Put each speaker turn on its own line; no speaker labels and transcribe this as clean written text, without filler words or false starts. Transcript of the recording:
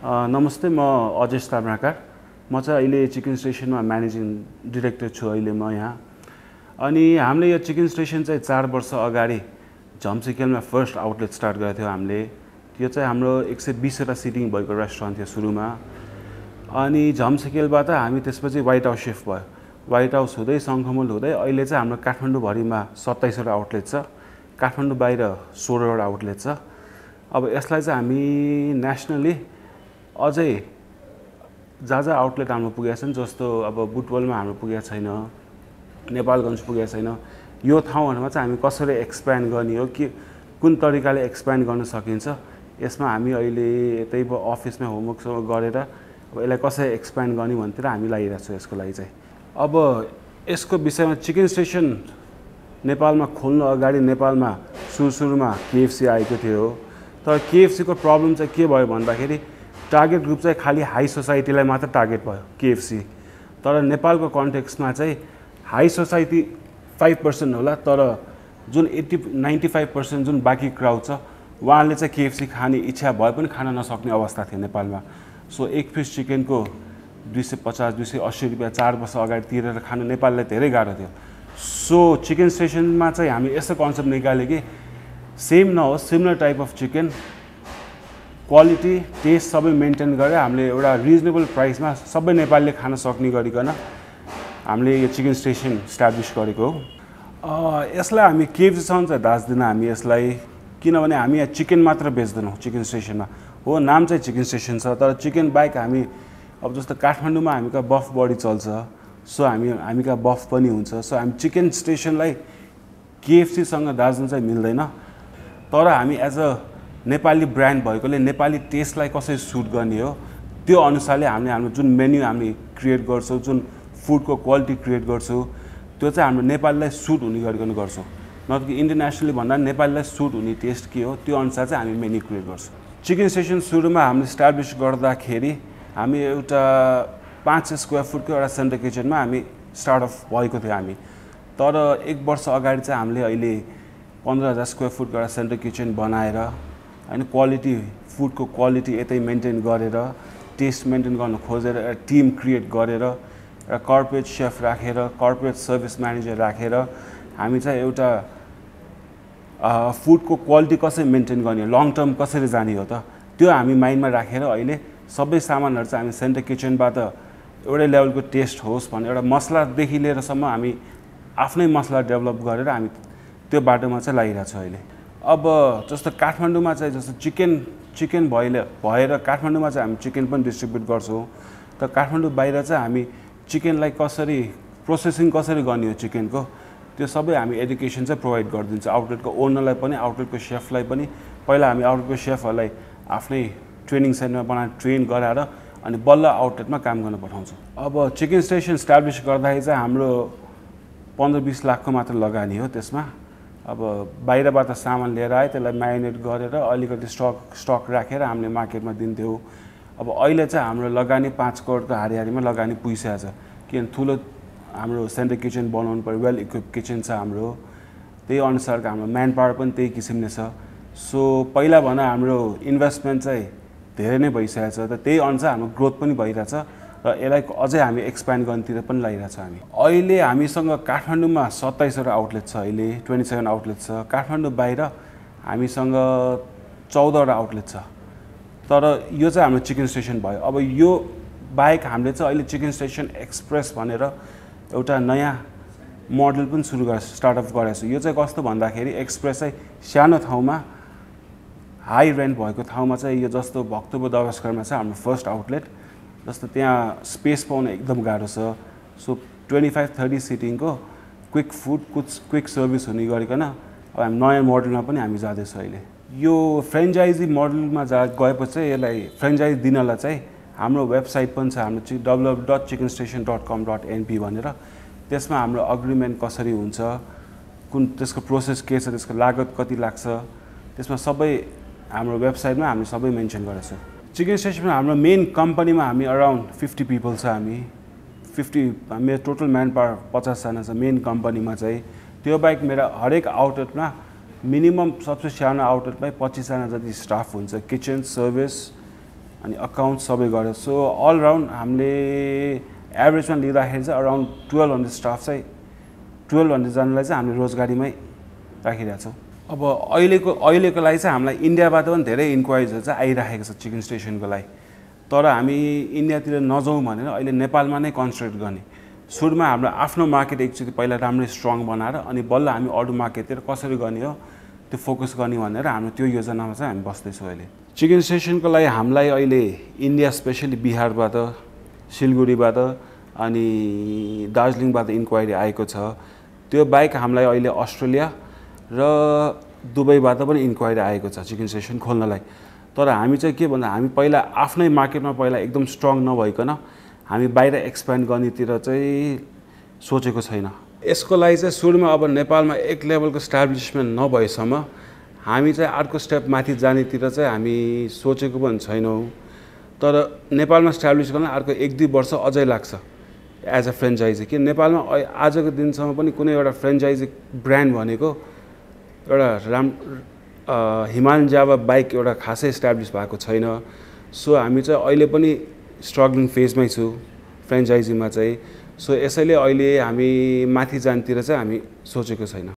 नमस्ते, म अजेश ताम्राकार। म चाहिँ अहिले चिकन स्टेसनमा म्यानेजिङ डिरेक्टर छु अहिले म यहाँ। अनि हामीले यो चिकन स्टेसन चाहिँ 4 वर्ष अगाडि झम्सिकेलमा फर्स्ट आउटलेट स्टार्ट गरेको थियो हामीले। त्यो चाहिँ हाम्रो 120वटा सिटिङ भएको रेस्टुरेन्ट थियो सुरुमा। अनि झम्सिकेलबाट हामी त्यसपछि व्हाइट हाउस शिफ्ट भयो। व्हाइट हाउस हुँदै सङ्खमुल हुँदै अहिले चाहिँ हाम्रो काठमाडौँभरिमा 27वटा आउटलेट छ, काठमाडौँ बाहिर 16वटा आउटलेट छ। अब यसलाई चाहिँ हामी नेसनली अझै जहाँ आउटलेट हाम्रो पुगेको छन्, जस्तो अब बुटवलमा हाम्रो पुगेको छैन, नेपालगञ्ज पुगेको छैन। यो ठाउँहरूमा चाहिँ हामी कसरी एक्सप्यान्ड गर्ने हो, कि कुन तरिकाले एक्सप्यान्ड गर्न सकिन्छ, यसमा हामी अहिले यतै अफिसमा होमवर्क गरेर अब यसलाई कसरी एक्सप्यान्ड गर्ने भन्नेतिर हामी लागिरहेको छौँ। यसको लागि चाहिँ अब यसको विषयमा चिकन स्टेसन नेपालमा खोल्नु अगाडि नेपालमा सुरुमा केएफसी आएको थियो। तर केएफसीको प्रब्लम चाहिँ के भयो भन्दाखेरि टार्गेट ग्रुप चाहिँ खालि हाई सोसाइटीलाई मात्र टार्गेट भयो केएफसी। तर नेपालको कन्टेक्स्टमा चाहिँ हाई सोसाइटी 5% होला, तर जुन 95% जुन बाँकी क्राउड छ उहाँले चाहिँ केएफसी खाने इच्छा भए पनि खान नसक्ने अवस्था थियो नेपालमा। सो एक पिस चिकनको 250-280 रुपियाँ 4 वर्ष अगाडि तिरेर खानु नेपाललाई धेरै गाह्रो थियो। सो चिकन स्टेसनमा चाहिँ हामी यस्तो कन्सेप्ट निकाल्यो कि सेम नहोस्, similar type of chicken, quality taste सबै मेन्टेन गरेर हामीले एउटा रिजनेबल प्राइसमा सबै नेपालीले खान सक्ने गरिकन हामीले यो चिकन स्टेसन इस्टाब्लिस गरेको हो। यसलाई हामी केएफसीसँग चाहिँ दाज्दैन हामी यसलाई, किनभने हामी यहाँ चिकन मात्र बेच्दैनौँ चिकन स्टेसनमा। हो, नाम चाहिँ चिकन स्टेसन छ, तर चिकन बाहेक हामी अब जस्तो काठमाडौँमा हामी कहाँ बफ बढी चल्छ, सो हामी कहाँ बफ पनि हुन्छ। सो हामी चिकन स्टेसनलाई केएफसीसँग दाज्नु चाहिँ मिल्दैन। तर हामी एज अ नेपाली ब्रान्ड भएकोले नेपाली टेस्टलाई कसरी सुट गर्ने हो त्यो अनुसारले हामीले हाम्रो जुन मेन्यू हामी क्रिएट गर्छौँ, जुन फुडको क्वालिटी क्रिएट गर्छौँ, त्यो चाहिँ हाम्रो नेपालीलाई सुट हुने गरिकन गर्छौँ। नत्र कि इन्टरनेसनली भन्दा नेपालीलाई सुट हुने टेस्ट के हो त्यो अनुसार चाहिँ हामी मेन्यू क्रिएट गर्छौँ। चिकन स्टेसन सुरुमा हामीले इस्टाब्लिस गर्दाखेरि हामी एउटा 5 स्क्वायर फुटको एउटा सेन्टर किचनमा हामी स्टार्ट अफ भएको थियो हामी। तर 1 वर्ष अगाडि चाहिँ हामीले अहिले 15,000 स्क्वायर फुटको एउटा सेन्टर किचन बनाएर होइन क्वालिटी फुडको क्वालिटी यतै मेन्टेन गरेर टेस्ट मेन्टेन गर्न खोजेर एउटा टिम क्रिएट गरेर एउटा कर्पोरेट सेफ राखेर कर्पोरेट सर्भिस म्यानेजर राखेर हामी चाहिँ एउटा फुडको क्वालिटी कसरी मेन्टेन गर्ने, लङ टर्म कसरी जाने हो त त्यो हामी माइन्डमा राखेर अहिले सबै सामानहरू चाहिँ हामी सेन्टर किचनबाट एउटै लेभलको टेस्ट होस् भनेर एउटा मसलादेखि लिएरसम्म हामी आफ्नै मसला डेभलप गरेर हामी त्यो बाटोमा चाहिँ लागिरहेको छौँ अहिले। अब जस्तो काठमाडौँमा चाहिँ जस्तो चिकन भएर काठमाडौँमा चाहिँ हामी चिकन पनि डिस्ट्रिब्युट गर्छौँ। तर काठमाडौँ बाहिर चाहिँ हामी चिकनलाई कसरी प्रोसेसिङ कसरी गर्ने हो चिकनको त्यो सबै हामी एजुकेसन चाहिँ प्रोभाइड गरिदिन्छ आउटलेटको ओनरलाई पनि, आउटलेटको सेफलाई पनि। पहिला हामी आउटलेटको सेफहरूलाई आफ्नै ट्रेनिङ सेन्टरमा बनाएर ट्रेन गराएर अनि बल्ल आउटलेटमा काम गर्न पठाउँछौँ। अब चिकन स्टेसन इस्टाब्लिस गर्दाखेरि चाहिँ हाम्रो 15-20 लाखको मात्र लगानी हो। त्यसमा अब बाहिरबाट सामान लिएर आए त्यसलाई म्यारिनेट गरेर अलिकति स्टक राखेर हामीले मार्केटमा दिन्थ्यौँ। अब अहिले चाहिँ हाम्रो लगानी 5 करोडको हारिहारीमा लगानी पुगिसकेको छ, किनभने ठुलो हाम्रो सेन्टर किचन बनाउनु पऱ्यो, वेल इक्विप किचन छ हाम्रो, त्यही अनुसारको हाम्रो म्यान पावर पनि त्यही किसिमले छ। सो पहिला भन हाम्रो इन्भेस्टमेन्ट चाहिँ धेरै नै भइसकेको छ, त त्यही अनुसार हाम्रो ग्रोथ पनि भइरहेछ र यसलाई अझै हामी एक्सप्यान्ड गर्नेतिर पनि लागिरहेछ हामी। अहिले हामीसँग काठमाडौँमा 27वटा आउटलेट छ, अहिले 27 आउटलेट छ। काठमाडौँ बाहिर हामीसँग 14वटा आउटलेट छ। तर यो चाहिँ हाम्रो चिकन स्टेसन भयो। अब यो बाहेक हामीले चाहिँ अहिले चिकन स्टेसन एक्सप्रेस भनेर एउटा नयाँ मोडल पनि स्टार्टअप गरेको छु। यो चाहिँ कस्तो भन्दाखेरि एक्सप्रेस चाहिँ सानो ठाउँमा हाई रेन्ट भएको ठाउँमा चाहिँ यो जस्तो भक्तपुर दरबारमा चाहिँ हाम्रो फर्स्ट आउटलेट, जस्तो त्यहाँ स्पेस पाउन एकदम गाह्रो छ। सो 25-30 सिटिङको क्विक फुड क्विक सर्भिस हुने गरिकन अब हामी नयाँ मोडलमा पनि हामी जाँदैछौँ अहिले। यो फ्रेन्चाइजी मोडलमा गएपछि चाहिँ यसलाई फ्रेन्चाइजी दिनलाई चाहिँ हाम्रो वेबसाइट पनि छ, हाम्रो www.chickenstation.com.np भनेर। त्यसमा हाम्रो अग्रिमेन्ट कसरी हुन्छ, कुन त्यसको प्रोसेस के छ, त्यसको लागत कति लाग्छ, त्यसमा सबै हाम्रो वेबसाइटमा हामी सबै मेन्सन गरेको छौँ। चिकन स्टेसनमा हाम्रो मेन कम्पनीमा हामी अराउन्ड 50 पिपल छ। मेरो टोटल म्यान पावर 50 जना छ मेन कम्पनीमा चाहिँ। त्यो बाहेक मेरो हरेक आउटलेटमा मिनिमम सबसे सानो आउटलेटमै 25 जना जति स्टाफ हुन्छ, किचन सर्भिस अनि अकाउन्ट सबै गरेर। सो अल राउन्ड हामीले एभरेजमा लिँदाखेरि चाहिँ अराउन्ड 1200 स्टाफ चाहिँ 1200 जनालाई चाहिँ हामीले रोजगारीमै राखिरहेको छौँ। अब अहिलेको लागि चाहिँ हामीलाई इन्डियाबाट पनि धेरै इन्क्वायरिजहरू चाहिँ आइरहेको छ चिकन स्टेसनको लागि, तर हामी इन्डियातिर नजाउँ भनेर अहिले नेपालमा नै कन्सन्ट्रेट गर्ने। सुरुमा हाम्रो आफ्नो मार्केट एकचोटि पहिला राम्रै स्ट्रङ बनाएर अनि बल्ल हामी अरू मार्केटतिर कसरी गर्ने हो त्यो फोकस गर्ने भनेर हाम्रो त्यो योजनामा चाहिँ हामी बस्दैछौँ अहिले। चिकन स्टेसनको लागि हामीलाई अहिले इन्डिया स्पेसली बिहारबाट, सिलगढीबाट अनि दार्जिलिङबाट इन्क्वायरी आएको छ। त्यो बाहेक हामीलाई अहिले अस्ट्रेलिया र दुबईबाट पनि इन्क्वायरी आएको छ चिकन स्टेसन खोल्नलाई। तर हामी चाहिँ के भन्दा हामी पहिला आफ्नै मार्केटमा पहिला एकदम स्ट्रङ नभइकन हामी बाहिर एक्सप्यान्ड गर्नेतिर चाहिँ सोचेको छैन। यसको लागि चाहिँ सुरुमा अब नेपालमा एक लेभलको इस्टाब्लिसमेन्ट नभएसम्म हामी चाहिँ अर्को स्टेप माथि जानेतिर चाहिँ हामी सोचेको पनि छैनौँ। तर नेपालमा इस्टाब्लिस गर्न अर्को 1-2 वर्ष अझै लाग्छ एज अ फ्रेन्चाइजी। कि नेपालमा आजको दिनसम्म पनि कुनै एउटा फ्रेन्चाइजी ब्रान्ड भनेको एउटा हिमालयन जावा बाइक एउटा खासै इस्टाब्लिस भएको छैन। सो हामी चाहिँ अहिले पनि स्ट्रगलिङ फेजमै छु फ्रेन्चाइजीमा चाहिँ। सो यसैले अहिले हामी माथि जानेतिर चाहिँ हामी सोचेको छैन।